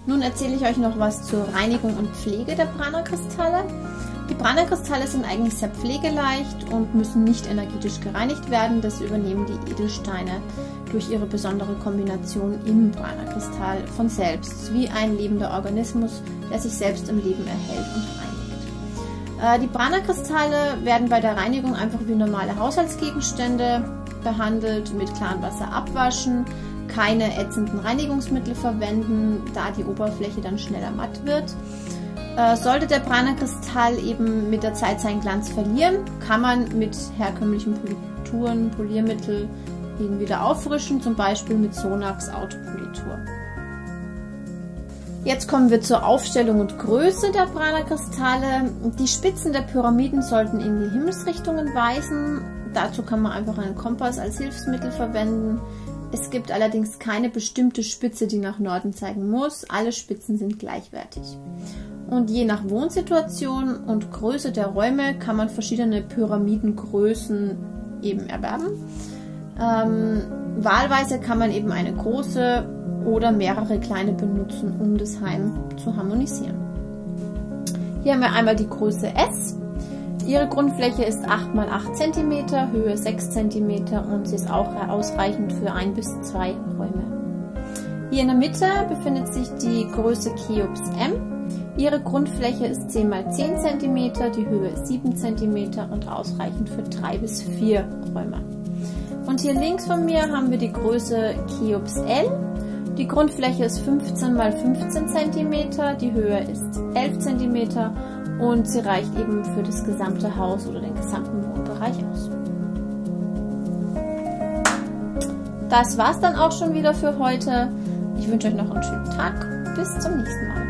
Nun erzähle ich euch noch was zur Reinigung und Pflege der Prana-Kristalle. Die Prana-Kristalle sind eigentlich sehr pflegeleicht und müssen nicht energetisch gereinigt werden. Das übernehmen die Edelsteine durch ihre besondere Kombination im Prana-Kristall von selbst, wie ein lebender Organismus, der sich selbst im Leben erhält und reinigt. Die Prana-Kristalle werden bei der Reinigung einfach wie normale Haushaltsgegenstände behandelt, mit klarem Wasser abwaschen, keine ätzenden Reinigungsmittel verwenden, da die Oberfläche dann schneller matt wird. Sollte der Prana-Kristall eben mit der Zeit seinen Glanz verlieren, kann man mit herkömmlichen Polituren, Poliermittel ihn wieder auffrischen, zum Beispiel mit Sonax Autopolitur. Jetzt kommen wir zur Aufstellung und Größe der Prana-Kristalle. Die Spitzen der Pyramiden sollten in die Himmelsrichtungen weisen. Dazu kann man einfach einen Kompass als Hilfsmittel verwenden. Es gibt allerdings keine bestimmte Spitze, die nach Norden zeigen muss. Alle Spitzen sind gleichwertig. Und je nach Wohnsituation und Größe der Räume kann man verschiedene Pyramidengrößen eben erwerben. Wahlweise kann man eben eine große oder mehrere kleine benutzen, um das Heim zu harmonisieren. Hier haben wir einmal die Größe S. Ihre Grundfläche ist 8 x 8 cm, Höhe 6 cm und sie ist auch ausreichend für 1 bis 2 Räume. Hier in der Mitte befindet sich die Größe Cheops M. Ihre Grundfläche ist 10 x 10 cm, die Höhe ist 7 cm und ausreichend für 3 bis 4 Räume. Und hier links von mir haben wir die Größe Cheops L. Die Grundfläche ist 15 x 15 cm, die Höhe ist 11 cm und sie reicht eben für das gesamte Haus oder den gesamten Wohnbereich aus. Das war's dann auch schon wieder für heute. Ich wünsche euch noch einen schönen Tag. Bis zum nächsten Mal.